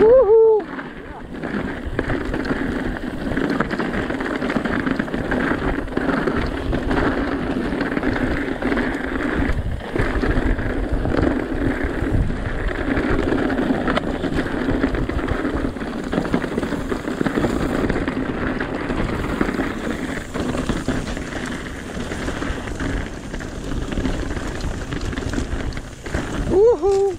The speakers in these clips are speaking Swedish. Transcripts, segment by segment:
Woho! Woho!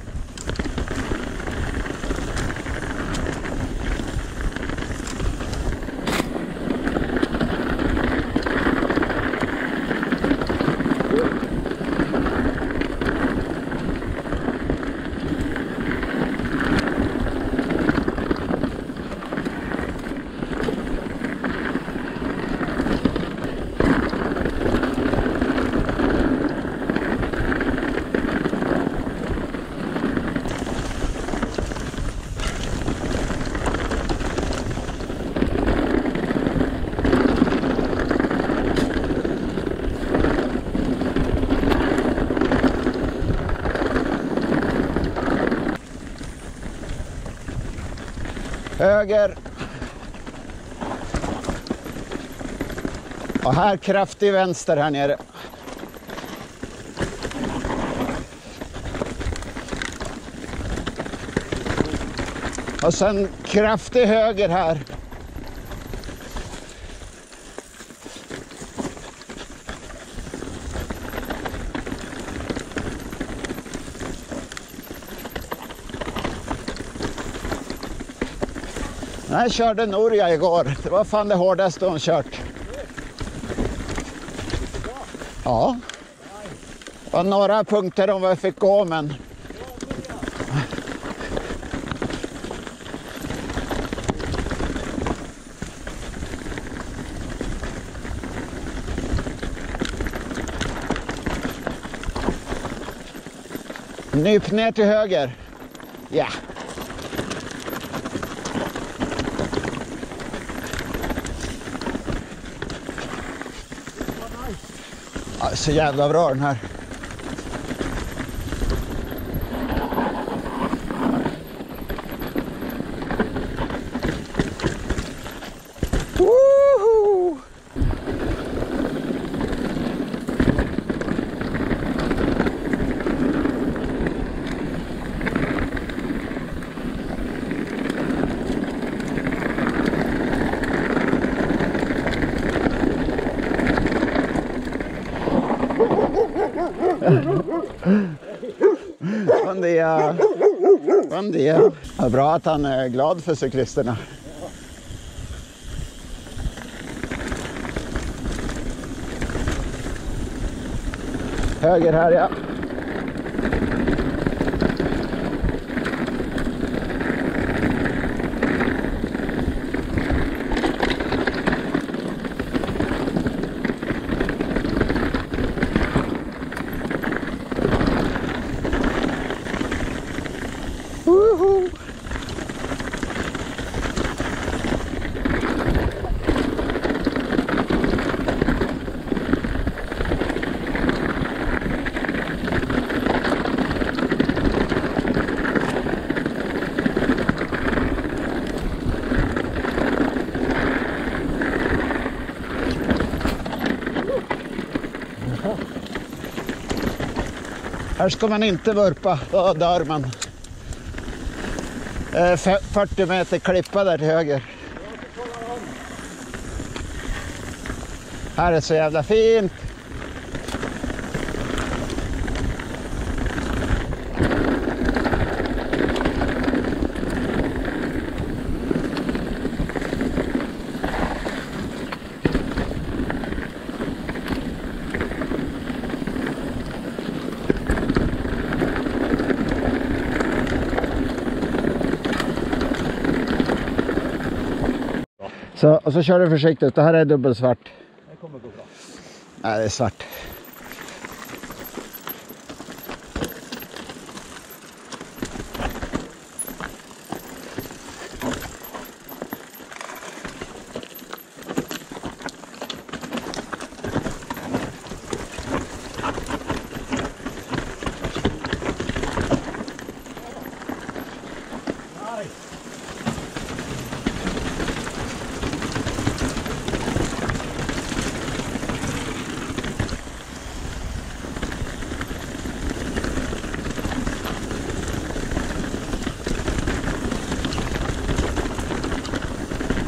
Höger. Och här kraftig vänster här nere. Och sen kraftig höger här. Jag körde Norja igår. Det var fan det hårdaste hon kört. Ja. Det var några punkter om jag fick gå, men... Nyp ner till höger. Ja. Ja, så jävla bra den här. Woho! Bom dia. Bom dia. Ja, bra att han är glad för cyklisterna. Höger här, ja. Woho! Här ska man inte vurpa, då dör man. 40 meter klippa där till höger. Här är så jävla fint. Så, och så kör du försiktigt. Det här är dubbelsvart. Det kommer gå bra. Nej, det är svart.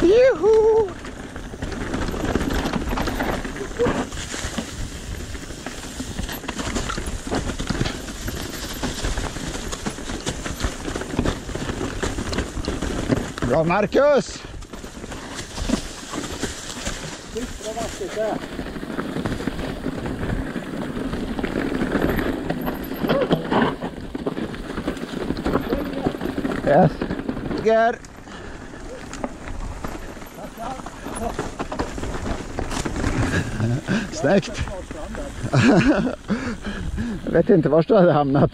Juhu! Bra Marcus! Yes. Här. Snyggt. Jag vet inte var du hade hamnat.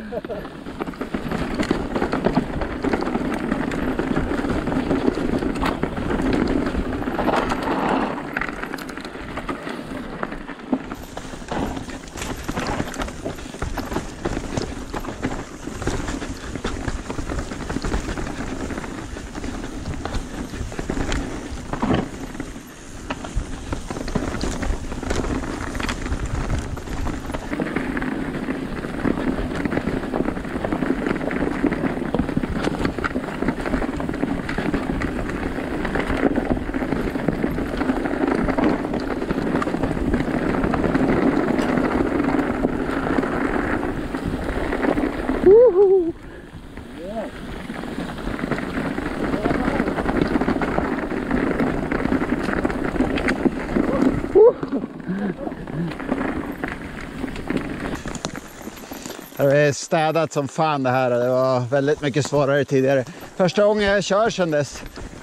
Det är städat som fan det här. Det var väldigt mycket svårare tidigare. Första gången jag kör sedan dess.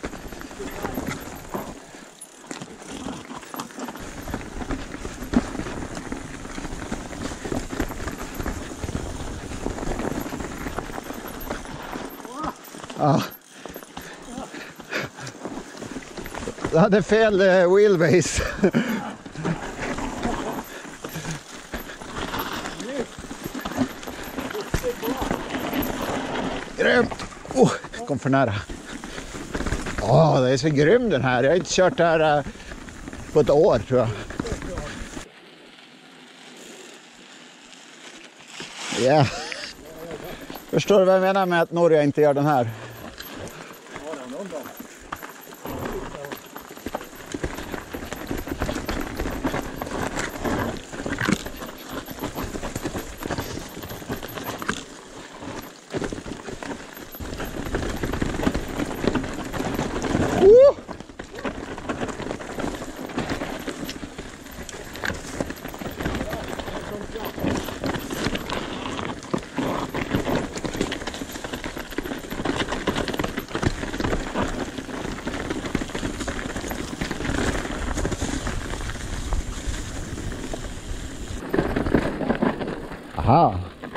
Ja. Jag hade fel wheelbase. Grymt! Kom för nära. Det är så grym den här. Jag har inte kört här på ett år tror jag. Ja. Förstår du vad jag menar med att Norge inte gör den här? Aha.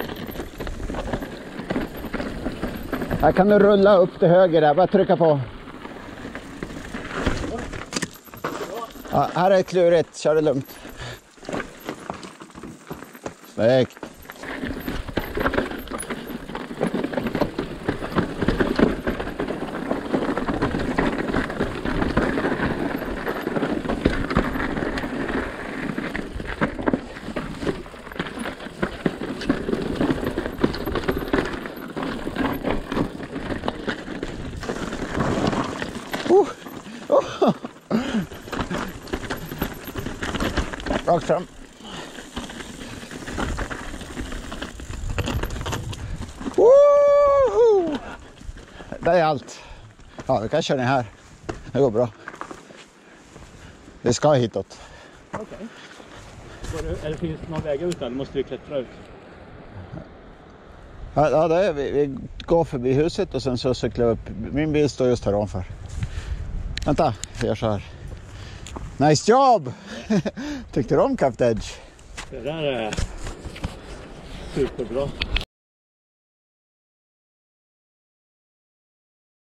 Här kan du rulla upp till höger där, bara trycka på. Ja, här är klurigt, kör det lugnt. Snyggt. Rakt fram. Woho! Det är allt. Ja, vi kan köra ner här. Det går bra. Vi ska hitåt. Okej. Eller finns det någon väg ut eller måste vi klättra ut? Ja, det är vi går förbi huset och sen så cyklar vi upp. Min bil står just här ovanför. Vänta, vi gör så här. Nice job! Tyckte du om Cap Edge? Det där är superbra.